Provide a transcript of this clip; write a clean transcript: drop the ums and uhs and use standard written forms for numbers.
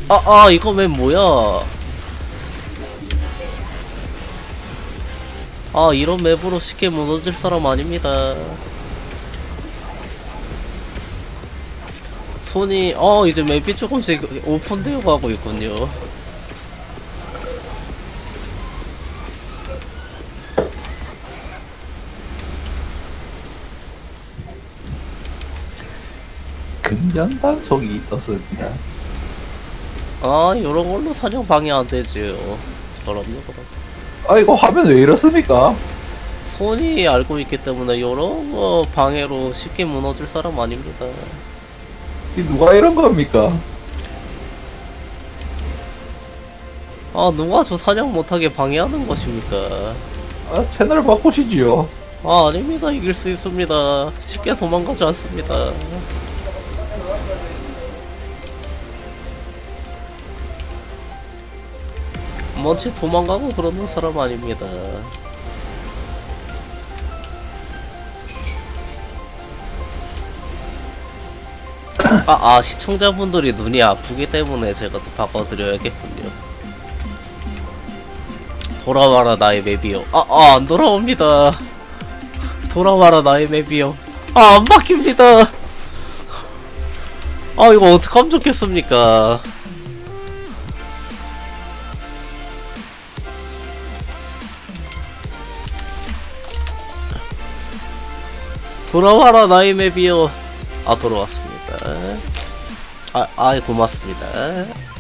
이거 왜 뭐야? 이런 맵으로 쉽게 무너질 사람 아닙니다. 손이 이제 맵이 조금씩 오픈되어 가고 있군요. 금전 단속이 떴습니다. 요런 걸로 사냥 방해 안 되지요. 그럼요, 그럼. 이거 화면 왜 이렇습니까? 손이 알고 있기 때문에 요런 거 방해로 쉽게 무너질 사람 아닙니다. 이 누가 이런 겁니까? 누가 저 사냥 못하게 방해하는 것입니까? 채널 바꾸시지요. 아닙니다. 이길 수 있습니다. 쉽게 도망가지 않습니다. 먼지 도망가고 그러는 사람 아닙니다. 시청자분들이 눈이 아프기 때문에 제가 또 바꿔드려야겠군요. 돌아와라 나의 맵이요. 안 돌아옵니다. 돌아와라 나의 맵이요. 안 바뀝니다. 이거 어떡하면 좋겠습니까? 돌아와라 나의 맵이요. 돌아왔습니다. 고맙습니다.